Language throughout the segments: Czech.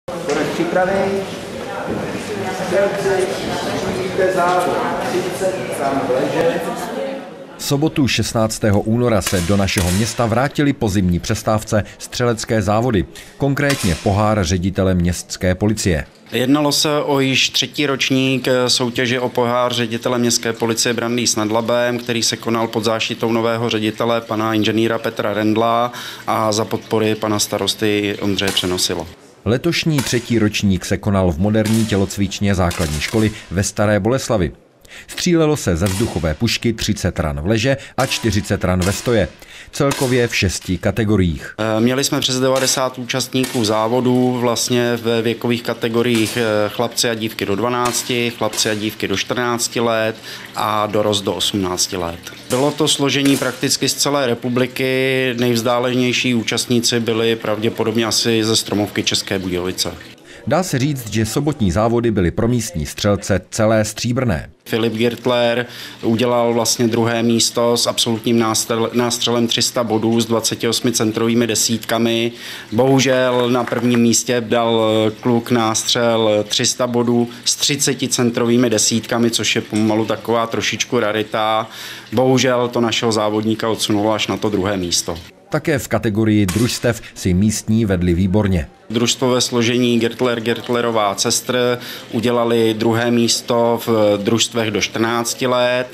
Konec připravený. V sobotu 16. února se do našeho města vrátili po zimní přestávce střelecké závody, konkrétně pohár ředitele městské policie. Jednalo se o již třetí ročník soutěže o pohár ředitele městské policie Brandýs nad Labem, který se konal pod záštitou nového ředitele pana inženýra Petra Rendla a za podpory pana starosty Ondřeje Přenosila. Letošní třetí ročník se konal v moderní tělocvičně základní školy ve Staré Boleslavi. Střílelo se ze vzduchové pušky 30 ran v leže a 40 ran ve stoje. Celkově v 6 kategoriích. Měli jsme přes 90 účastníků závodů vlastně ve věkových kategoriích chlapci a dívky do 12, chlapci a dívky do 14 let a dorost do 18 let. Bylo to složení prakticky z celé republiky, nejvzdálenější účastníci byli pravděpodobně asi ze Stromovky České Budějovice. Dá se říct, že sobotní závody byly pro místní střelce celé stříbrné. Filip Girtler udělal vlastně druhé místo s absolutním nástřelem 300 bodů s 28 centrovými desítkami. Bohužel na prvním místě dal kluk nástřel 300 bodů s 30 centrovými desítkami, což je pomalu taková trošičku rarita. Bohužel to našeho závodníka odsunulo až na to druhé místo. Také v kategorii družstev si místní vedli výborně. Družstvo ve složení Girtlerová Cestr udělali druhé místo v družstvech do 14 let.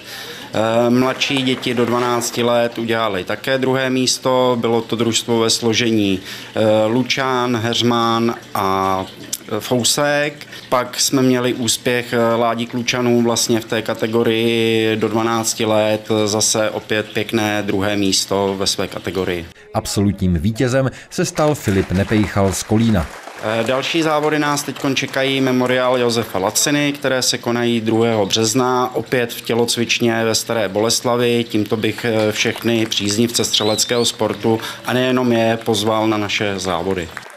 Mladší děti do 12 let udělali také druhé místo. Bylo to družstvo ve složení Lučán, Heřman a Fousek. Pak jsme měli úspěch Ládík Lučanů vlastně v té kategorii do 12 let, zase opět pěkné druhé místo ve své kategorii. Absolutním vítězem se stal Filip Nepejchal z Kolína. Další závody nás teď čekají Memoriál Josefa Laciny, které se konají 2. března, opět v tělocvičně ve Staré Boleslavi. Tímto bych všechny příznivce střeleckého sportu a nejenom je pozval na naše závody.